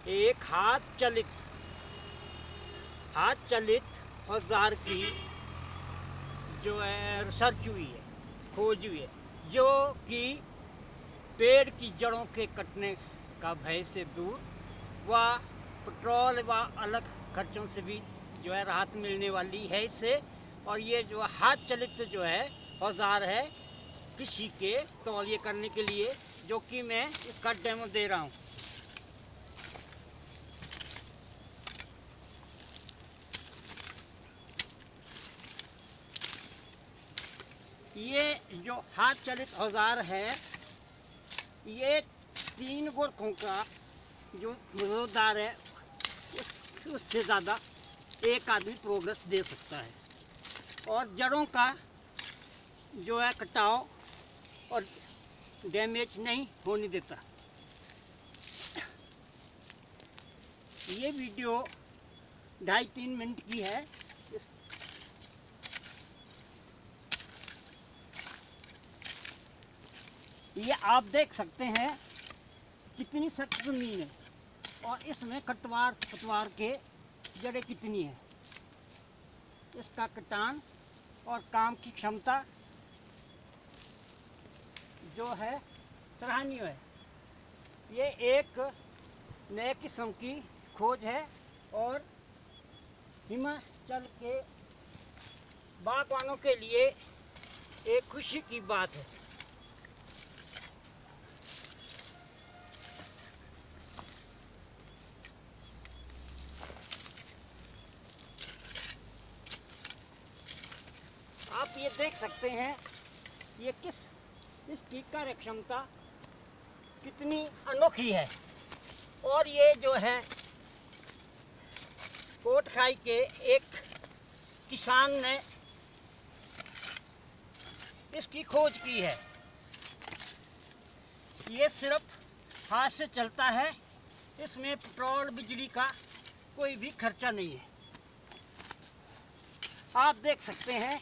एक हाथ चलित औजार की जो है रिसर्च हुई है, खोज हुई है, जो कि पेड़ की जड़ों के कटने का भय से दूर व पेट्रोल व अलग खर्चों से भी जो है राहत मिलने वाली है इससे। और ये जो हाथ चलित जो है औजार है कृषि के तौलिए करने के लिए, जो कि मैं इसका डेमो दे रहा हूँ। ये जो हाथ चलित औजार है, ये 3 गोरखों का जो रोजगार है उससे ज़्यादा एक आदमी प्रोग्रेस दे सकता है, और जड़ों का जो है कटाव और डैमेज नहीं होने देता। ये वीडियो 2.5-3 मिनट की है। ये आप देख सकते हैं कितनी सख्त ज़मीन है और इसमें पतवार के जड़ें कितनी है। इसका कटान और काम की क्षमता जो है सराहनीय है। ये एक नए किस्म की खोज है और हिमाचल के बागवानों के लिए एक खुशी की बात है। आप ये देख सकते हैं ये इसकी कार्य क्षमता कितनी अनोखी है। और ये जो है कोटखाई के एक किसान ने इसकी खोज की है। ये सिर्फ हाथ से चलता है, इसमें पेट्रोल बिजली का कोई भी खर्चा नहीं है। आप देख सकते हैं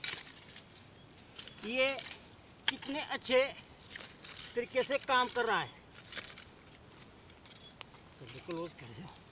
ये कितने अच्छे तरीके से काम कर रहा है। तो क्लोज कर दो।